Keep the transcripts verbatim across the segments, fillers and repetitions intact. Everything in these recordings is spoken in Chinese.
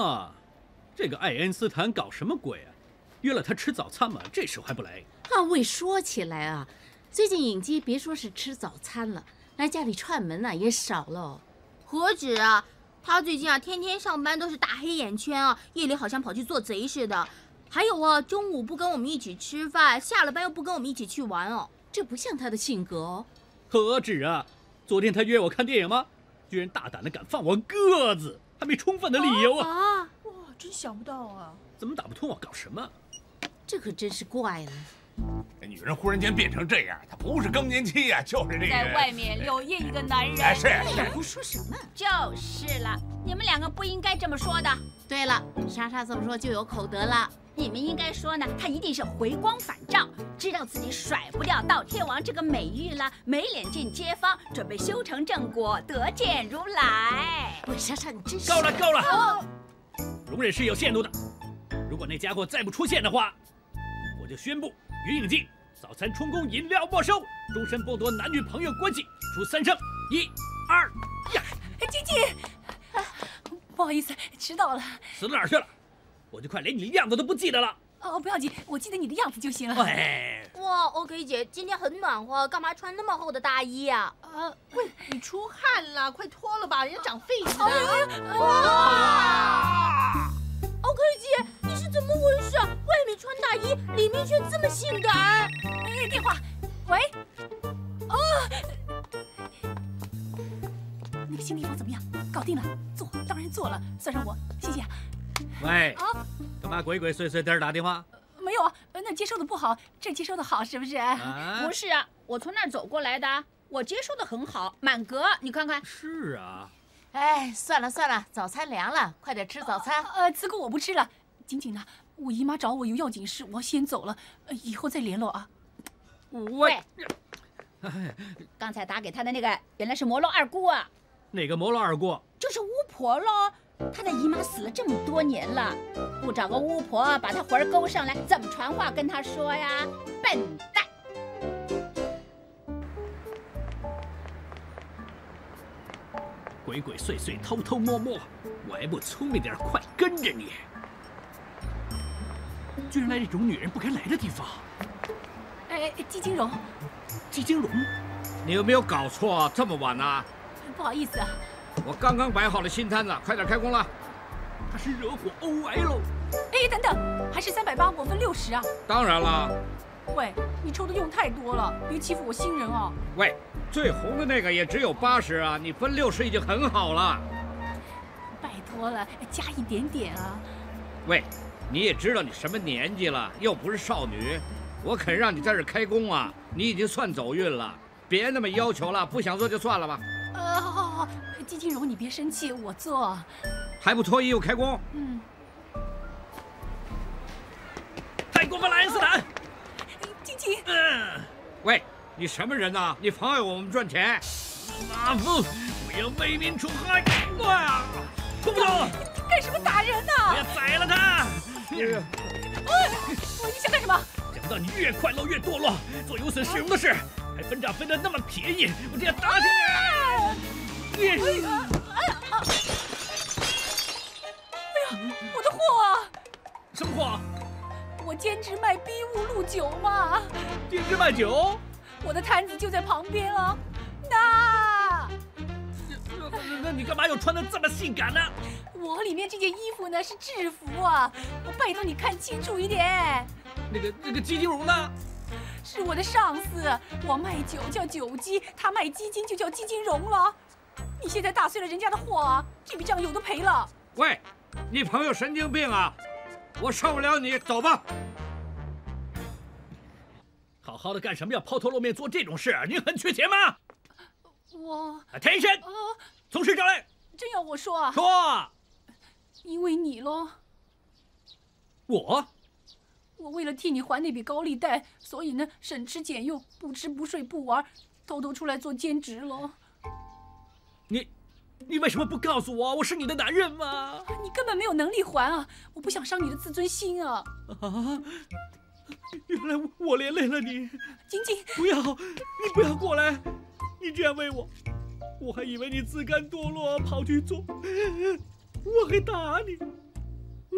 啊，这个爱因斯坦搞什么鬼啊？约了他吃早餐嘛，这时候还不来？ 啊，喂，说起来啊，最近影姬别说是吃早餐了，来家里串门呐、啊、也少了。 何止啊，他最近啊天天上班都是大黑眼圈啊，夜里好像跑去做贼似的。还有啊，中午不跟我们一起吃饭，下了班又不跟我们一起去玩哦， 这不像他的性格哦。 何止啊！昨天他约我看电影吗？居然大胆的敢放我鸽子，还没充分的理由啊！ 啊， 哇，真想不到啊！ 怎么打不通啊？搞什么？ 这可真是怪了。 女人忽然间变成这样，她不是更年期呀、啊，就是这个。 在外面留意一个男人。 哎，是哎呀，胡说什么？ 就是了，你们两个不应该这么说的。 对了，莎莎这么说就有口德了。 你们应该说呢，他一定是回光返照，知道自己甩不掉倒贴王这个美誉了，没脸见街坊，准备修成正果，得见如来。 喂，莎莎，你真是够了够了！哦、容忍是有限度的，如果那家伙再不出现的话，我就宣布云影记早餐充公，饮料没收，终身剥夺男女朋友关系，出三声，一、二、呀！ 晶晶，啊，不好意思，迟到了。 死到哪儿去了？我就快连你的样子都不记得了。 哦，不要紧，我记得你的样子就行了。 哎， 哇 ，OK 姐，今天很暖和，干嘛穿那么厚的大衣呀、 啊？呃， 喂，你出汗了，快脱了吧，人家长痱子了。哇 ！OK 姐，你是怎么回事？外面穿大衣，里面却这么性感。 哎，电话，喂，哦，那个新地方怎么样？搞定了，做，当然做了，算上我，谢谢。 喂，啊，干嘛鬼鬼祟祟在这打电话？ 没有啊，那接收的不好，这接收的好，是不是？ 啊、 不是啊，我从那儿走过来的，我接收的很好，满格，你看看。 是啊。 哎，算了算了，早餐凉了，快点吃早餐。 呃，慈姑我不吃了。晶晶呢？我姨妈找我有要紧事，我要先走了，呃，以后再联络啊。 喂， 刚才打给他的那个原来是摩洛二姑啊。 哪个摩洛二姑？ 就是巫婆喽。他的姨妈死了这么多年了，不找个巫婆把他魂勾上来，怎么传话跟他说呀？笨蛋！ 鬼鬼祟祟，偷偷摸摸，我还不聪明点，快跟着你！居然来这种女人不该来的地方。 哎，季金荣， 季金荣， 你有没有搞错？这么晚啊？ 不好意思啊。 我刚刚摆好了新摊子，快点开工了。 他是惹火 O L。 哎，等等，还是三百八，我分六十啊。 当然了。 喂，你抽的用太多了，别欺负我新人哦。 喂，最红的那个也只有八十啊，你分六十已经很好了。 拜托了，加一点点啊。 喂，你也知道你什么年纪了，又不是少女，我肯让你在这开工啊，你已经算走运了。别那么要求了，不想做就算了吧。 呃，好好好，季金荣，你别生气，我做。 还不脱衣服开工？ 嗯。 太过分了，爱因斯坦！ 晶晶。 嗯。 喂，你什么人呐、啊？你妨碍我们赚钱！ 马夫，不要为民除害！哇，动不动！ 你干什么打人呢、 我要宰了他！ 你想干什么？ 想不到你越快乐越堕落，做有损市容的事，还分账分得那么便宜，我这样打起你！ 哎呀！哎呀！哎呀！我的货啊！ 什么货？ 我兼职卖逼物露酒嘛。 兼职卖酒？ 我的摊子就在旁边啊。那…… 那你干嘛又穿得这么性感呢？ 我里面这件衣服呢是制服啊，我拜托你看清楚一点。 那个那个基金荣呢？ 是我的上司，我卖酒叫酒鸡，他卖基金就叫基金荣了。你现在打碎了人家的货啊，这笔账有的赔了。 喂，你朋友神经病啊！我受不了你，走吧。 好好的干什么要抛头露面做这种事？你很缺钱吗？ 我 attention， 啊， 从实招来。 真要我说啊？ 说。 因为你咯。 我？ 我为了替你还那笔高利贷，所以呢省吃俭用，不吃不睡不玩，偷偷出来做兼职了。 你，你为什么不告诉我？我是你的男人吗？ 你根本没有能力还啊！我不想伤你的自尊心啊！ 啊！原来我连累了你， 晶晶， 不要，你不要过来！你这样为我，我还以为你自甘堕落跑去做，我还打你。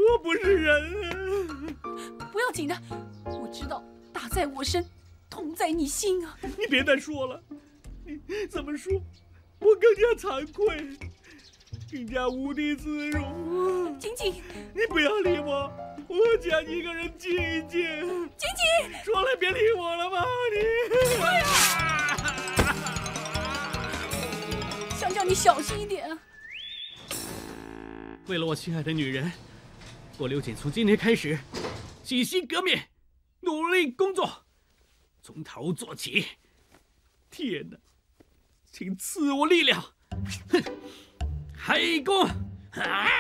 我不是人啊！不要紧的，我知道打在我身，痛在你心啊！ 你别再说了，你怎么说，我更加惭愧，更加无地自容。 晶晶， 你不要理我，我想一个人静一静。 晶晶， 说了别理我了吗？ 你想叫你小心一点啊！ 为了我心爱的女人，我刘瑾从今天开始洗心革面，努力工作，从头做起。天哪，请赐我力量！哼，开工！啊！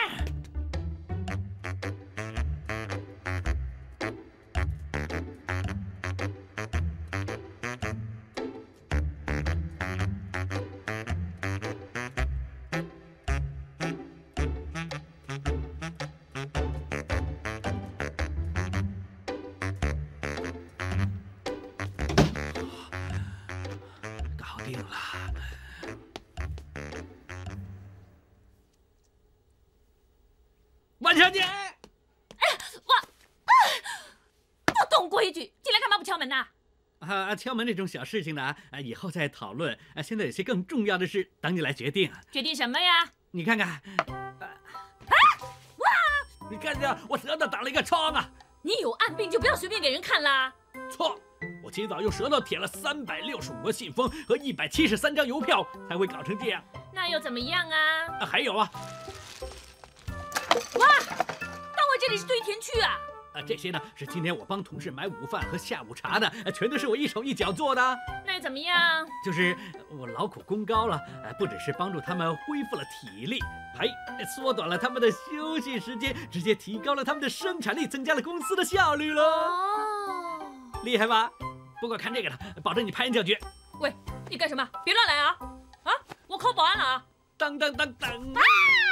万小姐，哎， 我啊，不懂规矩，进来干嘛不敲门呐？ 啊，敲门这种小事情呢，啊，以后再讨论。啊，现在有些更重要的事等你来决定。 决定什么呀？ 你看看，啊，哇！你看见我舌头打了一个疮啊！ 你有暗病就不要随便给人看啦。 错，我今早用舌头舔了三百六十五个信封和一百七十三张邮票，才会搞成这样。 那又怎么样啊？ 啊，还有啊。 哇，当我这里是堆填区啊！ 啊，这些呢是今天我帮同事买午饭和下午茶的，全都是我一手一脚做的。 那又怎么样？ 就是我劳苦功高了，不只是帮助他们恢复了体力，还缩短了他们的休息时间，直接提高了他们的生产力，增加了公司的效率了。 哦， 厉害吧？不过看这个的，保证你拍案叫绝。 喂，你干什么？别乱来啊！啊，我 call 保安了啊！ 当当当当！啊！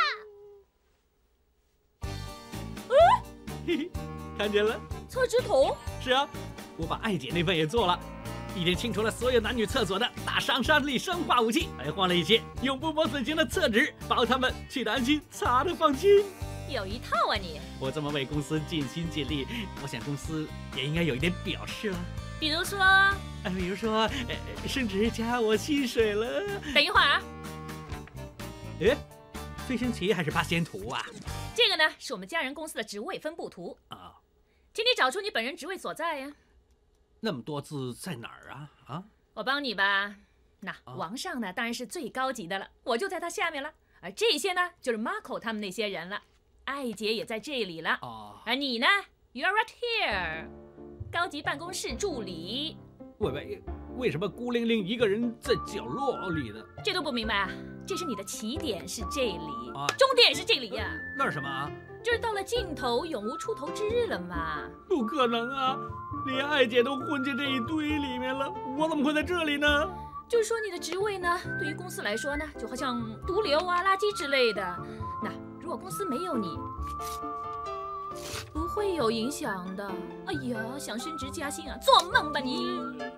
嘿嘿，看见了？ 厕纸筒？ 是啊，我把艾姐那份也做了，一天清除了所有男女厕所的大伤杀力生化武器，还换了一些永不磨损型的厕纸，包他们去得安心，擦得放心。 有一套啊你！ 我这么为公司尽心尽力，我想公司也应该有一点表示了。 比如说， 啊，比如说，呃，升职加我薪水了。 等一会儿啊！ 哎，飞行棋还是八仙图啊？ 这个呢，是我们家人公司的职位分布图啊，请你找出你本人职位所在呀。 那么多字在哪儿啊？啊， 我帮你吧。那王上呢，当然是最高级的了，我就在他下面了。而这些呢，就是 Marco 他们那些人了。艾姐也在这里了。哦。而你呢 ，You're right here， 高级办公室助理。 喂喂，为什么孤零零一个人在角落里呢？ 这都不明白啊？这是你的起点是这里， 啊， 终点是这里呀。 那是什么啊？ 就是到了尽头，永无出头之日了嘛。 不可能啊！连艾姐都混进这一堆里面了，我怎么会在这里呢？ 就是说你的职位呢，对于公司来说呢，就好像毒瘤啊、垃圾之类的。那如果公司没有你，不会有影响的。哎呀，想升职加薪啊，做梦吧你！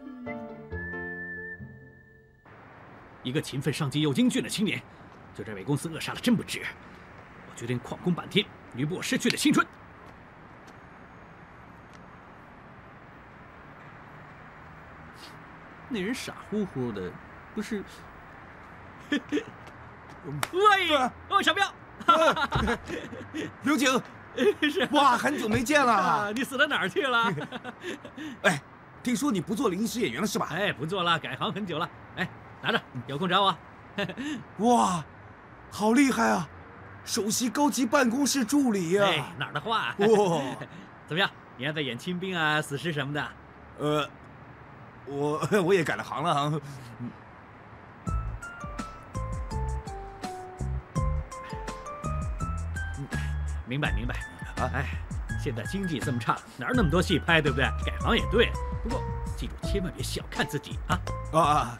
一个勤奋、上进又英俊的青年，就这为公司扼杀了，真不值。我决定旷工半天，弥补我失去的青春。那人傻乎乎的，不是？喂，哦，小彪， 刘瑾， 是哇，很久没见了。 啊，你死到哪儿去了？ 哎，听说你不做临时演员了是吧？ 哎，不做了，改行很久了。哎，拿着，有空找我。 哇，好厉害啊！首席高级办公室助理呀、啊！ 哎，哪儿的话？ 哇， 怎么样？你还在演清兵啊、死尸什么的？ 呃，我我也改了行了啊。 明白明白啊！哎，现在经济这么差，哪有那么多戏拍，对不对？改行也对。不过记住，千万别小看自己啊！ 啊！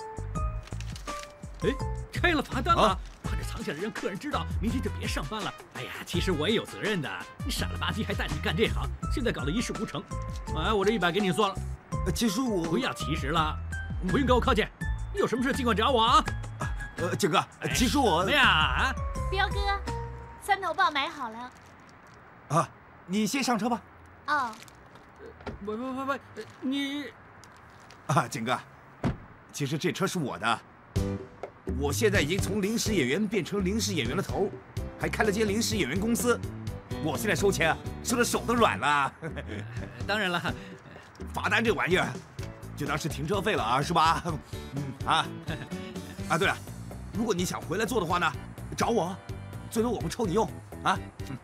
哎，开了罚单了！把这藏起来，让客人知道，明天就别上班了。哎呀，其实我也有责任的。你傻了吧唧还带着干这行，现在搞得一事无成。哎，我这一百给你算了。 其实我不要其实了，不用跟我客气。你有什么事尽管找我啊！ 呃，景哥，其实我怎么样啊？ 彪哥，三头豹买好了。 啊，你先上车吧。 哦， 不不不不，你啊，景哥，其实这车是我的，我现在已经从临时演员变成临时演员的头，还开了间临时演员公司。我现在收钱啊，收的手都软了。 当然了， 罚单这玩意儿，就当是停车费了啊，是吧？嗯啊啊，对了，如果你想回来做的话呢，找我，最多我不抽你用啊。嗯，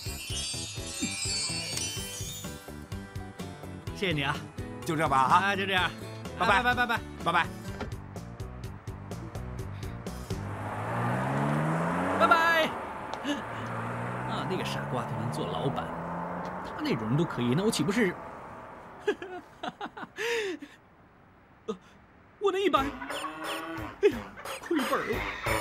谢谢你啊， 就这样吧啊， 啊，就这样， 拜拜拜拜拜拜拜。 拜拜。啊，那个傻瓜都能做老板，他那种人都可以，那我岂不是？呃，我那一百，哎呀，亏本了。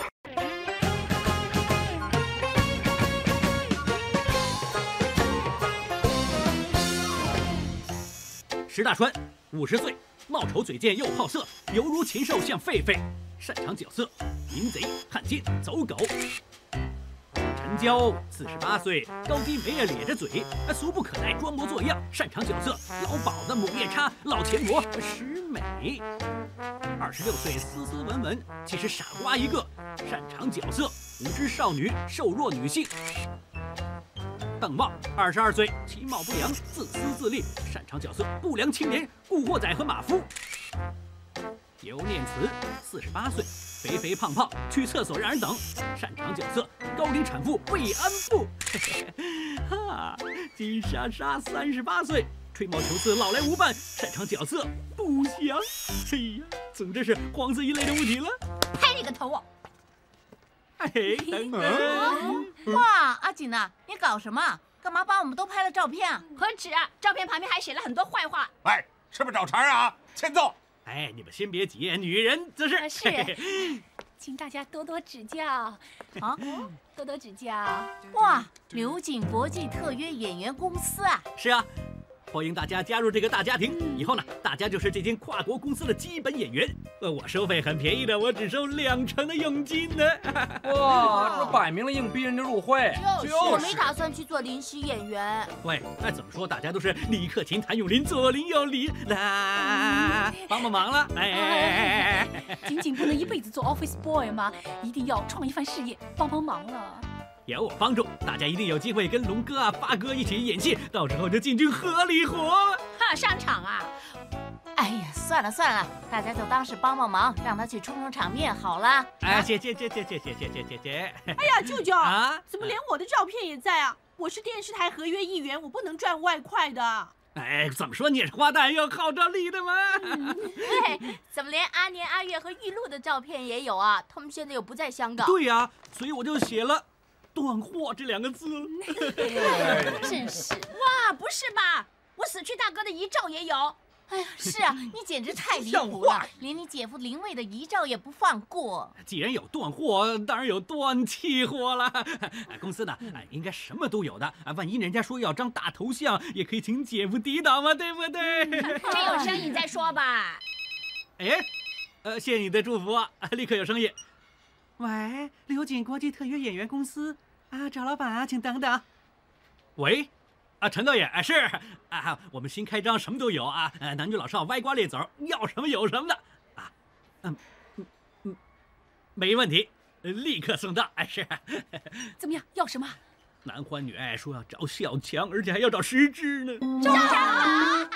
石大川，五十岁，貌丑嘴贱又好色，犹如禽兽像狒狒，擅长角色淫贼、汉奸、走狗。陈娇，四十八岁，高低眉啊咧着嘴，俗不可耐，装模作样，擅长角色老鸨子、母夜叉、老钱婆、石美。二十六岁，斯斯文文，其实傻瓜一个，擅长角色无知少女、瘦弱女性。邓茂，二十二岁，其貌不扬，自私自利，擅长角色不良青年、古惑仔和马夫。尤念慈，四十八岁，肥肥胖胖，去厕所让人等，擅长角色高龄产妇慰安妇。哈，金莎莎，三十八岁，吹毛求疵，老来无伴，擅长角色不祥。哎呀，总之是黄色一类的物体了。 拍你个头啊！ 哎， 嗯、哇，阿锦呐、啊，你搞什么？干嘛把我们都拍了照片啊？ 何止啊，照片旁边还写了很多坏话。 哎，是不是找茬啊？欠揍！ 哎，你们先别急，女人自是。 是，请大家多多指教啊，多多指教。 哇，刘瑾国际特约演员公司啊！ 是啊。欢迎大家加入这个大家庭，以后呢，大家就是这间跨国公司的基本演员。呃，我收费很便宜的，我只收两成的佣金呢。 哇，这摆明了硬逼人家入会。 就是，我没打算去做临时演员。 喂，那怎么说？大家都是李克勤、谭咏麟，左邻右里，啦，帮帮忙了。哎， 仅仅不能一辈子做 office boy 吗？一定要创一番事业，帮帮忙了。 有我帮助，大家一定有机会跟龙哥啊、发哥一起演戏，到时候就进军合理活了。 哈，上场啊！ 哎呀，算了算了，大家就当是帮帮忙，让他去充充场面好了。 哎，谢谢谢谢谢谢谢谢谢谢。 哎呀，舅舅啊， 怎么连我的照片也在啊？我是电视台合约艺员，我不能赚外快的。 哎，怎么说你也是花旦有号召力的嘛？ 嗯、对，怎么连阿年、阿月和玉露的照片也有啊？他们现在又不在香港。 对呀、啊，所以我就写了。断货这两个字， 真是哇！不是吧？我死去大哥的遗照也有。 哎呀，是啊，你简直太离谱了，连你姐夫林卫的遗照也不放过。 既然有断货，当然有断气货了。公司呢，应该什么都有的。万一人家说要张大头像，也可以请姐夫抵挡嘛，对不对？ 真有生意再说吧。 哎，呃，谢谢你的祝福啊，立刻有生意。喂，刘瑾国际特约演员公司。啊，赵老板啊，请等等。喂，啊，陈导演，啊是啊，我们新开张，什么都有啊，呃，男女老少，歪瓜裂枣，要什么有什么的啊，嗯嗯嗯，没问题，立刻送到。哎是， 怎么样？要什么？ 男欢女爱，说要找小强，而且还要找实质呢。 小强！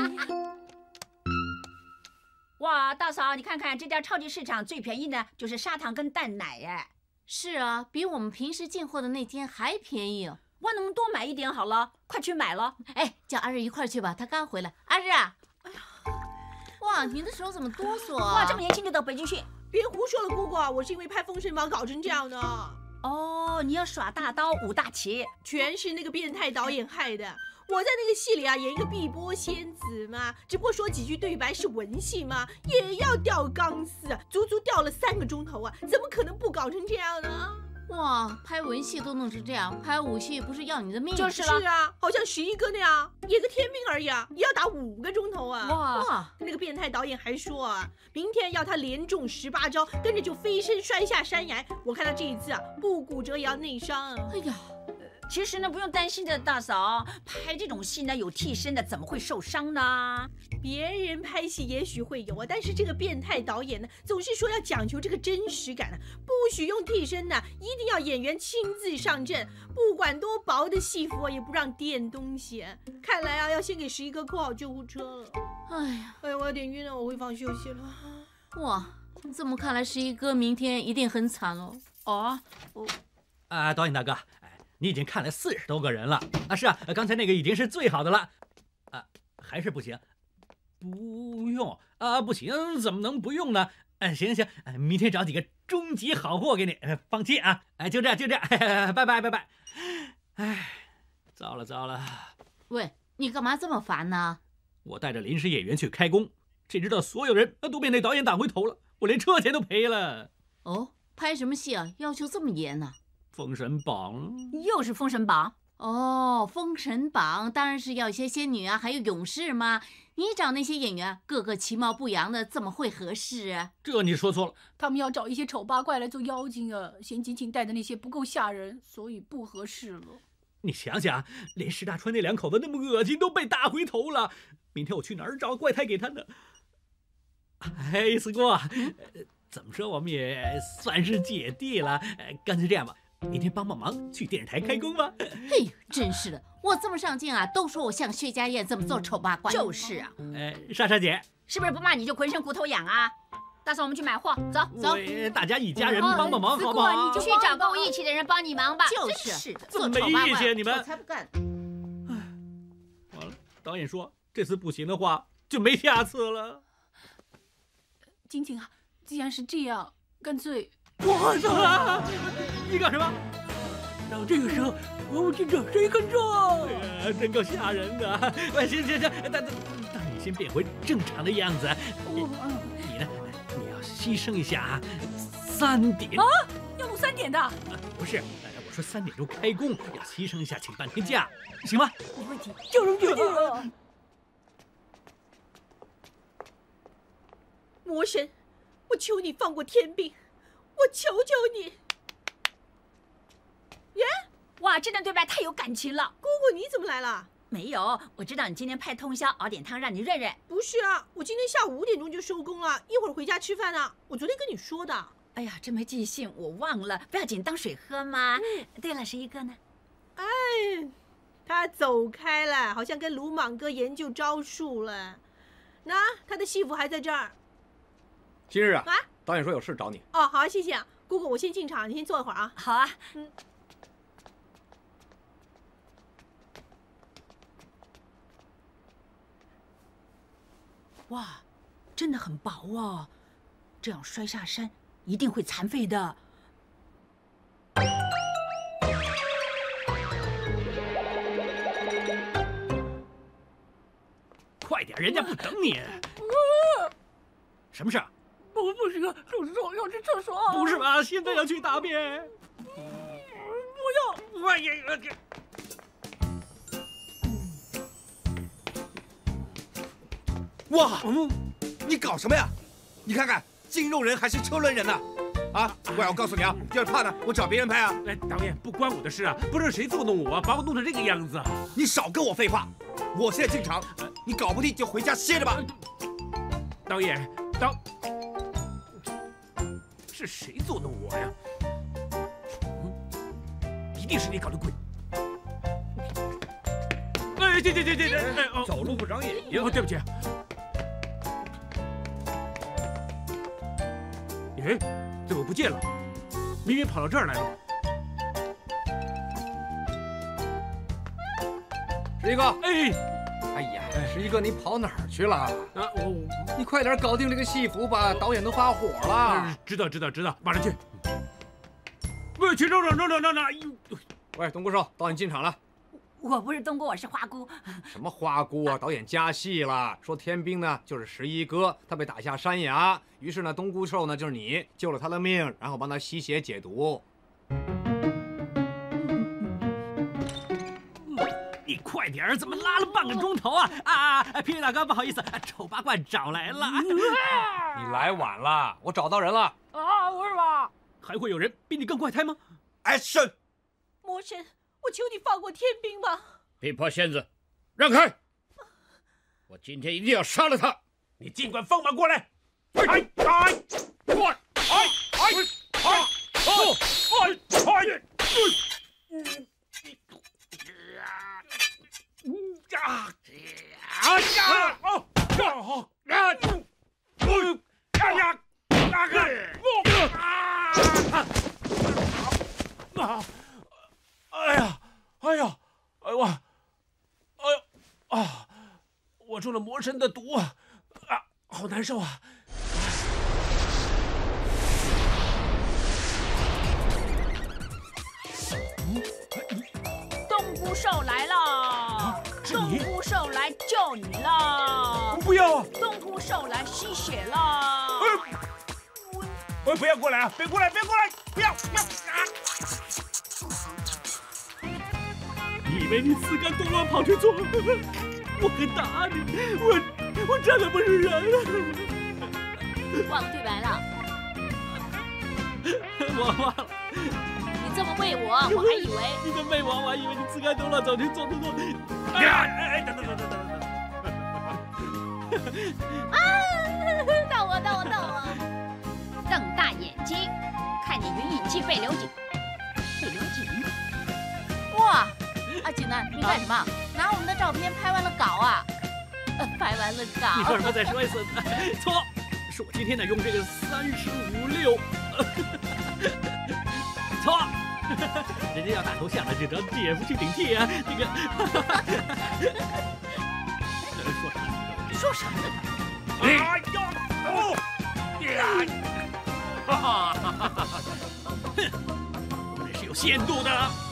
哇，大嫂，你看看这家超级市场最便宜的就是砂糖跟蛋奶哎。 是啊，比我们平时进货的那间还便宜哦。 我能多买一点好了，快去买了。 哎，叫阿日一块去吧，他刚回来。阿日啊，哎呀，哇，你的手怎么哆嗦啊？ 哇，这么年轻就到北京去？ 别胡说了，姑姑，我是因为拍《封神榜》搞成这样的。 哦，你要耍大刀舞大旗， 全是那个变态导演害的。我在那个戏里啊，演一个碧波仙子嘛，只不过说几句对白是文戏嘛，也要吊钢丝啊，足足吊了三个钟头啊，怎么可能不搞成这样呢？ 哇，拍文戏都弄成这样，拍武戏不是要你的命？ 就是了，是啊，好像十一哥那样，演个天兵而已啊，也要打五个钟头啊！ 哇哇， 那个变态导演还说啊，明天要他连中十八招，跟着就飞身摔下山崖。我看他这一次啊，不骨折也要内伤啊！ 哎呀。 其实呢，不用担心的，大嫂，拍这种戏呢，有替身的，怎么会受伤呢？ 别人拍戏也许会有啊，但是这个变态导演呢，总是说要讲求这个真实感啊，不许用替身呢，一定要演员亲自上阵，不管多薄的戏服也不让垫东西。看来啊，要先给十一哥扣好救护车了。 哎呀， 哎呀，我有点晕了，我回房休息了。 哇，这么看来，十一哥明天一定很惨喽。 哦， 我啊，导演大哥。你已经看了四十多个人了啊！是啊，刚才那个已经是最好的了，啊，还是不行，不用啊，不行，怎么能不用呢？哎，行行，明天找几个终极好货给你，放心啊！哎，就这样，就这样，拜拜拜拜。哎，糟了糟了！ 喂，你干嘛这么烦呢？ 我带着临时演员去开工，谁知道所有人都被那导演打回头了，我连车钱都赔了。 哦，拍什么戏啊？要求这么严呢？ 封神榜又是封神榜哦，封神榜当然是要一些仙女啊，还有勇士嘛。你找那些演员，个个其貌不扬的，怎么会合适啊？ 这你说错了， 他们要找一些丑八怪来做妖精啊，嫌锦锦带的那些不够吓人，所以不合适了。 你想想，连石大川那两口子那么恶心都被打回头了，明天我去哪儿找怪胎给他呢？哎，四哥，怎么说我们也算是姐弟了，干脆这样吧。明天帮帮忙，去电视台开工吧。 嘿，真是的，我这么上镜啊，都说我像薛家燕这么做丑八怪。 就是啊， 呃，莎莎姐， 是不是不骂你就浑身骨头痒啊？大嫂，我们去买货，走走。 大家一家人帮帮忙，好不好？ 你就去找够义气的人帮你忙吧。 就是， 这么没义气，你们。 我才不干。 哎，完了，导演说这次不行的话就没下次了。 晶晶啊，既然是这样，干脆。 我操！你干什么？到这个时候，我们去找谁干仗？哎呀，真够吓人的！哎，行行行，但但但你先变回正常的样子。你你呢？你要牺牲一下啊，三点啊，要录三点的？ 不是，我说三点钟开工，要牺牲一下，请半天假，行吗？ 没问题，就能决定了。 魔神，我求你放过天兵。我求求你！ 耶！哇，这段对白太有感情了。 姑姑，你怎么来了？ 没有，我知道你今天派通宵熬点汤让你润润。 不是啊，我今天下午五点钟就收工了，一会儿回家吃饭啊。我昨天跟你说的。 哎呀，真没记性，我忘了，不要紧，当水喝嘛。嗯、对了，十一哥呢？ 哎，他走开了，好像跟鲁莽哥研究招数了。那他的戏服还在这儿。 今日啊。啊。导演说有事找你。 哦，好，谢谢啊，姑姑，我先进场，你先坐一会儿啊。 好啊。嗯。哇，真的很薄哦，这样摔下山一定会残废的。 快点，人家不等你。什么事？ 不不行，肚子痛，要去厕所。 不是吧？现在要去大便？ 不要！ 我也我这。 哇！嗯，你搞什么呀？你看看，筋肉人还是车轮人呢？啊！我要告诉你啊，要是怕呢，我找别人拍啊。 哎，导演，不关我的事啊，不知道谁作弄我，把我弄成这个样子。 你少跟我废话，我现在进场，你搞不定就回家歇着吧。 导演，导。是谁作弄我呀？嗯，一定是你搞的鬼！哎，对对对对对，哎哦， 走路不长眼睛。 哦，对不起。哎，怎么不见了？明明跑到这儿来了。 十一哥， 哎， 哎呀，十一哥，你跑哪儿去了？啊， 我。 你快点搞定这个戏服吧，导演都发火了。 知道知道知道，马上去。喂，去，等等等等等等！ 喂，东姑寿，导演进场了。 我不是东姑，我是花姑。 什么花姑啊？导演加戏了，说天兵呢就是十一哥，他被打下山崖，于是呢东姑寿呢就是你救了他的命，然后帮他吸血解毒。 你快点，怎么拉了半个钟头啊？啊啊！皮皮大哥，不好意思，丑八怪找来了。 你来晚了，我找到人了。 啊，我是吧？ 还会有人比你更怪胎吗？ Action！ 魔神， 我求你放过天兵吧！ 琵琶仙子，让开！我今天一定要杀了他！ 你尽管放马过来！哎哎哎哎哎哎哎！啊！哎呀！哦！哦！啊！嗯！哎呀！啊！啊！哎呀！哎呀！哎我，哎呦啊！我中了魔神的毒啊！啊，好难受啊！ 冬菇兽来了！冬菇兽来救你了！ 不要啊！ 冬菇兽来吸血了！ 喂，不要过来啊！别过来，别过来！不要不要啊！ 你以为你自甘动乱跑去做？我会打你！我我真的不是人了！ 忘了对白了。 我忘了。 你这么喂我，我还以为你跟喂我，我还以为你自甘动乱走去做做做。 哎哎，等等等等等等！ 啊！到我到我到我！ 瞪大眼睛，看你云影记被留景。被留景？ 哇！阿锦呢？你干什么？拿我们的照片拍完了稿啊？呃，拍完了稿。 你说什么？再说一次。错，是我今天呢用这个三十五六。错，人家要大头像的这张 G F 去顶替啊，那个。说什么？ 说什么呢？ 哎呀！哦！ 哈哈哈哈哈！哼，我这是有限度的。